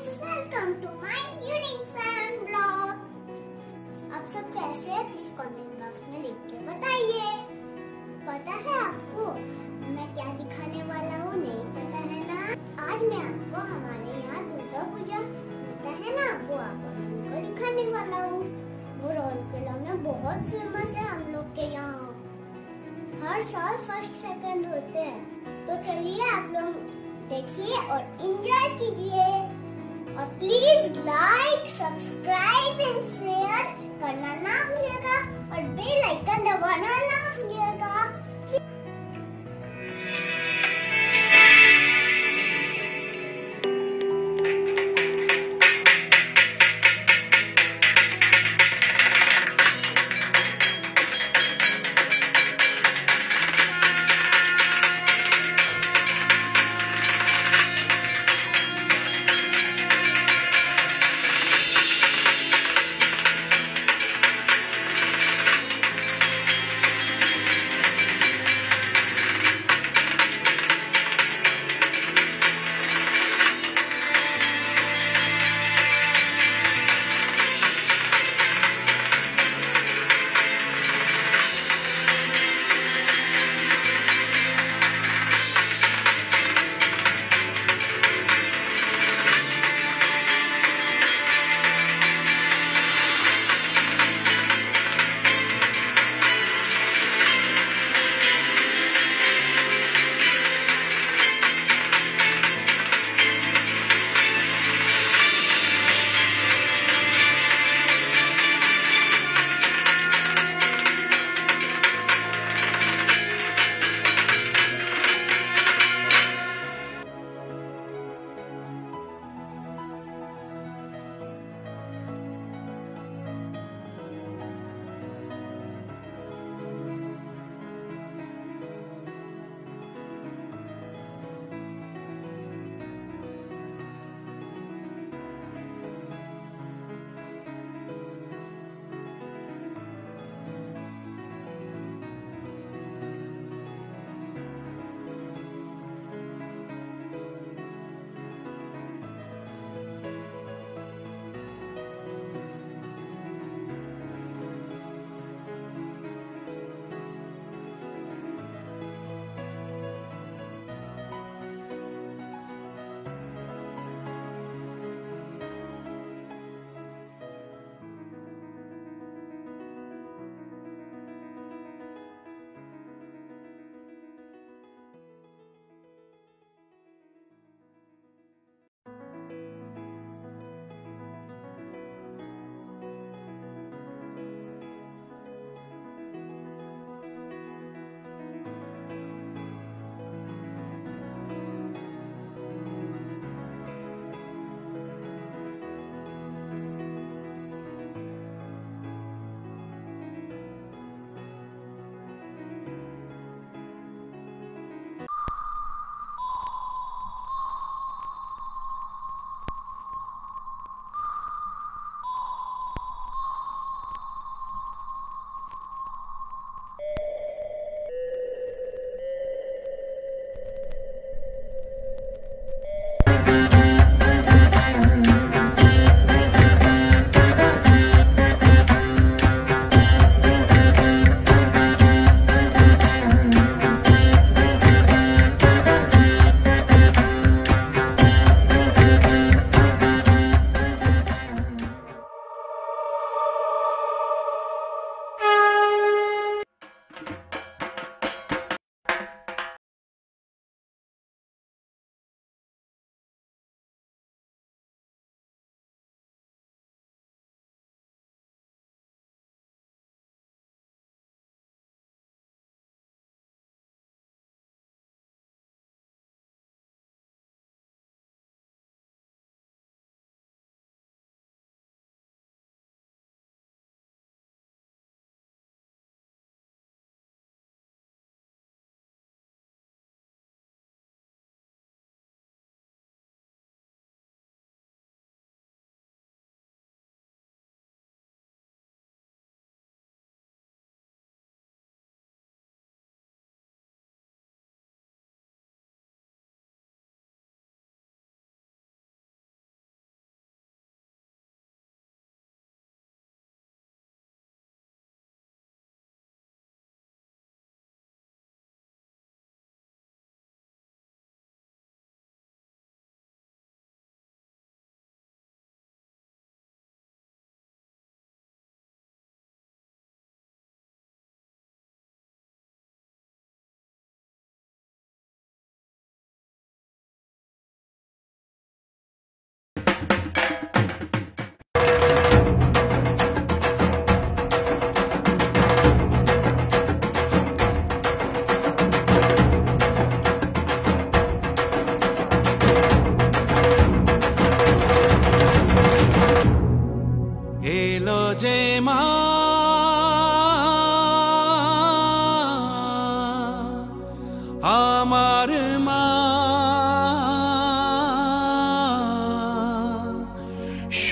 Guys, welcome to my unique fan blog. आप सब कैसे हैं? प्लीज कमेंट बॉक्स में लिख के बताइए। पता है आपको मैं क्या दिखाने वाला हूँ? नहीं पता है ना? आज मैं आपको हमारे यहाँ दुर्गा पूजा होता है ना, वो आपको दिखाने वाला हूँ। वो रौनकला में बहुत फेमस है हम लोग के यहाँ। हर साल फर्स्ट सेकंड होते हैं। तो चलिए आप लोग देखिए और एंजॉय कीजिए। और please like, subscribe and share करना ना भूलिएगा और बेल आइकन दबाना ना भूलिएगा।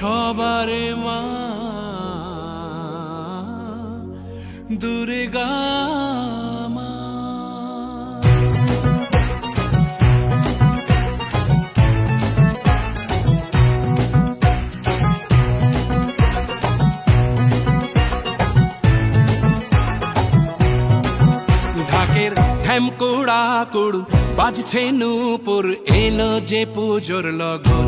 সবার মা দুর্গা মা। ঢাকের ঢ্যামকুড়া কুড় বাজছে নূপুর, এলো যে পুজোর লগন।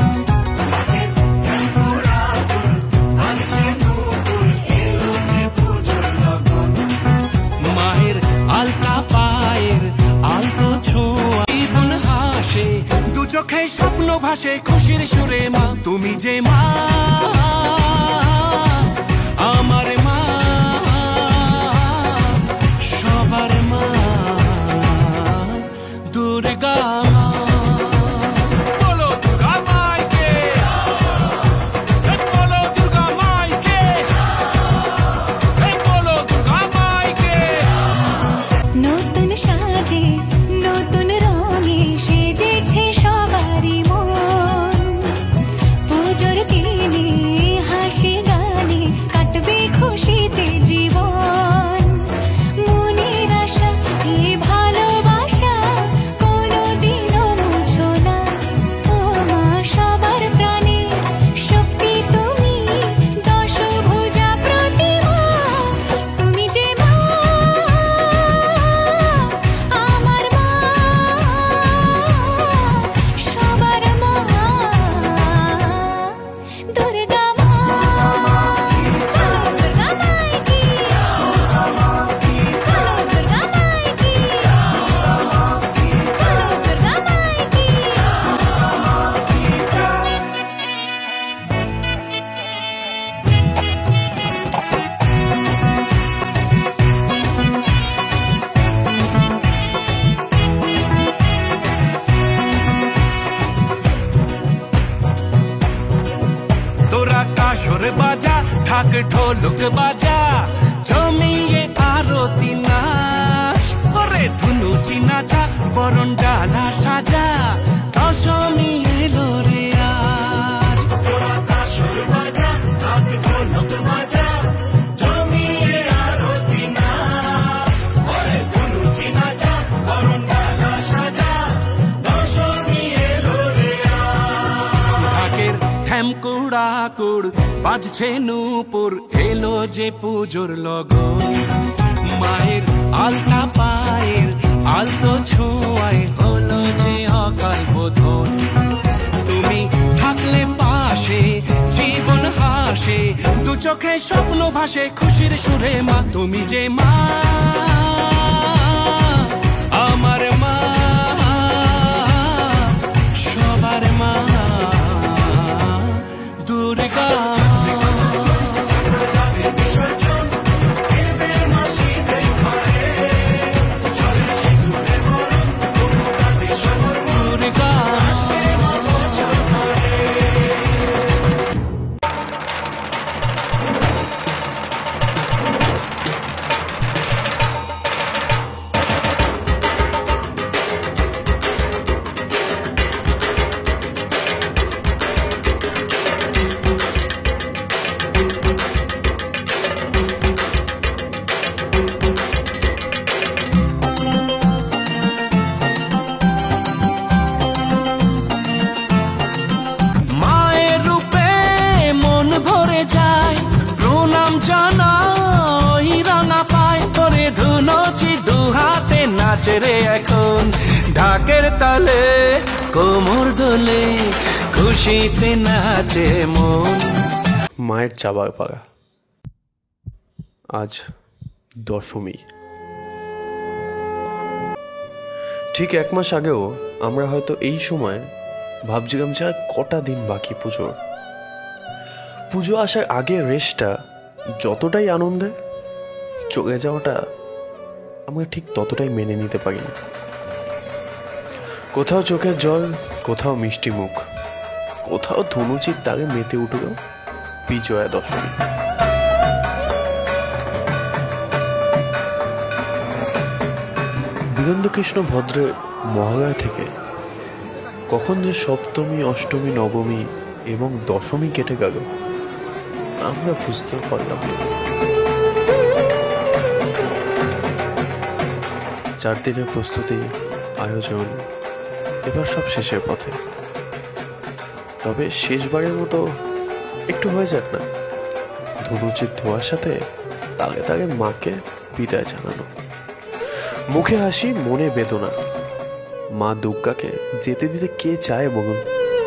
মায়ের আলতা পায়ের আলতো ছোঁয়া, জীবন হাসে দু চোখে স্বপ্ন ভাসে খুশির সুরে মা তুমি যে মা আমার মা সবার মা দুর্গা মা। বলো দুর্গা মাইকে, বলো দুর্গা মাইকে, বলো দুর্গা মাইকে। নতুন সাজে নতুন রঙে সেজেছে সবারই মন, পুজোর দিনে হাসি গানে কাটবে খুশিতে জীবন। মনের আশা এ ভালোবাসা কোনোদিনও মুছো না, ও মা সবার প্রাণে শক্তি তুমি, দশভুজা প্রতিমা তুমি যে মা আমার মা সবার মা দুর্গা মা। হ্যালো দুর্গা মাইকি, হ্যালো দুর্গা মাইকি, হ্যালো দুর্গা মাইকি। তোরা কাসর বাজা ঢাক ঢোলক বাজা জমিয়ে আরতি নাচ, ওরে ধুনুচি নাচা বরণ ডালা সাজা দশমী এলো রে আজ। তোরা কাসর বাজা ঢাক ঢোলক বাজা জমিয়ে আরতি নাচ, ওরে ধুনুচি নাচা বরণ ডালা সাজা দশমী এলো রে আজ। ঢাকের ঢ্যামকুড়া কুড় বাজছে নূপুর, এলো যে পুজোর লগন। মায়ের আলতা পায়ের আলতো ছোঁয়ায় হলো যে অকাল বোধন। তুমি থাকলে পাশে জীবন হাসে দু চোখে স্বপ্ন ভাসে খুশির সুরে মা তুমি যে মা আমার মা সবার মা দুর্গা রে এখন ঢাকের তালে কোমর দোলে খুশিতে নাচে মন। মায়ের চাবা পাগা আজ দশমী। ঠিক এক মাস আগেও আমরা হয়তো এই সময় ভাবছিলাম যে কটা দিন বাকি পুজোর। পুজো আসার আগে রেস্টটা যতটাই আনন্দের, চলে যাওয়াটা আমরা ঠিক ততটাই মেনে নিতে পারি না। কোথাও চোখের জল, কোথাও মিষ্টি মুখ, কোথাও ধনুচির তালে মেতে উঠল বিজয়া দশমী। বীরেন্দ্রকৃষ্ণ ভদ্রের মহালয়া থেকে কখন যে সপ্তমী, অষ্টমী, নবমী এবং দশমী কেটে গেল আমরা বুঝতেও পারলাম না। 4 দিনের প্রস্তুতি, আয়োজন, এবার সব শেষের পথে। তবে শেষবারের মতো একটু হয়ে যাক না, ধুনুচির ধোয়ার সাথে তালে তালে মাকে বিদায় জানানো। মুখে হাসি, মনে বেদনা। মা দুর্গাকে যেতে দিতে কে চায় বলুন?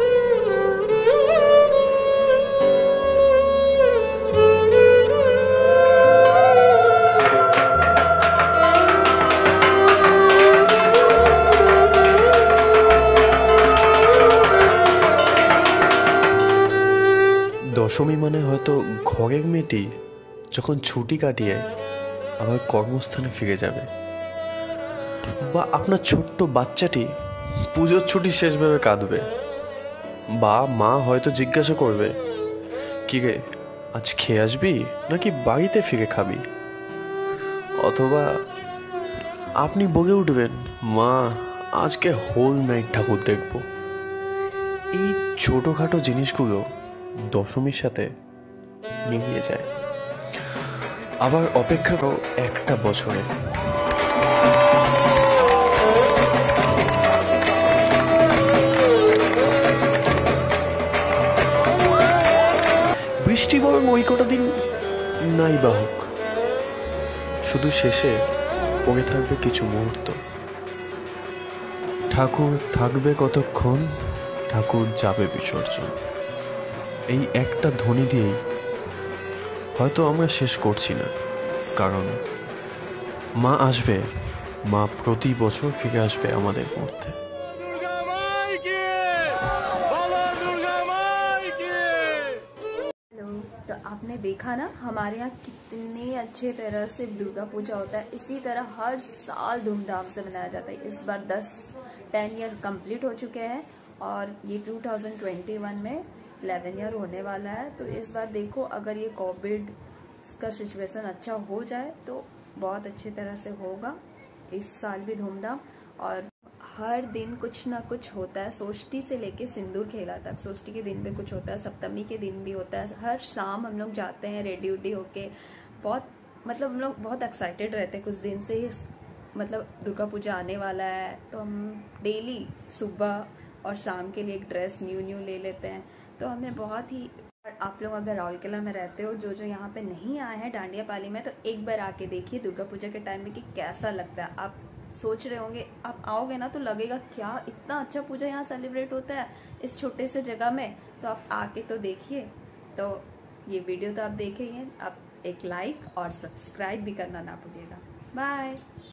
দশমী মানে হয়তো ঘরের মেয়েটি যখন ছুটি কাটিয়ে আবার কর্মস্থানে ফিরে যাবে, বা আপনার ছোট্ট বাচ্চাটি পুজোর ছুটি শেষ ভেবে কাঁদবে, বা মা হয়তো জিজ্ঞাসা করবে, কি রে আজ খেয়ে আসবি নাকি বাড়িতে ফিরে খাবি? অথবা আপনি বলে উঠবেন, মা আজকে হোল নাইট ঠাকুর দেখব। এই ছোটোখাটো জিনিসগুলো দশমীর সাথে মিলিয়ে যায়। আবার অপেক্ষা করো একটা বছরে। বৃষ্টি বরং ওই কটা দিন নাই বা হোক, শুধু শেষে পড়ে থাকবে কিছু মুহূর্ত। ঠাকুর থাকবে কতক্ষণ, ঠাকুর যাবে বিসর্জন। এই একটা ধ্বনি দিয়েই হয়তো আমরা শেষ করছি না, কারণ মা আসবে, মা প্রতি বছর ফিরে আসবে আমাদের মধ্যে। तो आपने देखा ना हमारे यहाँ कितने अच्छे तरह से दुर्गा पूजा होता है। इसी तरह हर साल धूमधाम से मनाया जाता है। इस बार 10 ईयर कंप्लीट हो चुके हैं और ये 2021 में 11 ईयर होने वाला है। तो इस बार देखो, अगर ये कोविड का सिचुएशन अच्छा हो जाए तो बहुत अच्छी तरह से होगा इस साल भी धूमधाम। और हर दिन कुछ ना कुछ होता है, षष्ठी से लेके सिंदूर खेला तक। षष्ठी के दिन भी कुछ होता है, सप्तमी के दिन भी होता है। हर शाम हम लोग जाते हैं रेडी उडी होके, बहुत मतलब हम लोग बहुत एक्साइटेड रहते हैं। कुछ दिन से ही मतलब दुर्गा पूजा आने वाला है, तो हम डेली सुबह और शाम के लिए एक ड्रेस न्यू ले लेते हैं। तो हमें बहुत ही, आप लोग अगर राउरकेला में रहते हो, जो यहाँ पे नहीं आए हैं डांडिया पाली में, तो एक बार आके देखिए दुर्गा पूजा के टाइम में कि कैसा लगता है। आप सोच रहे होंगे, आप आओगे ना तो लगेगा क्या इतना अच्छा पूजा यहाँ सेलिब्रेट होता है इस छोटे से जगह में। तो आप आके तो देखिए। तो ये वीडियो तो आप देखेंगे, आप एक लाइक और सब्सक्राइब भी करना ना भूलिएगा। बाय।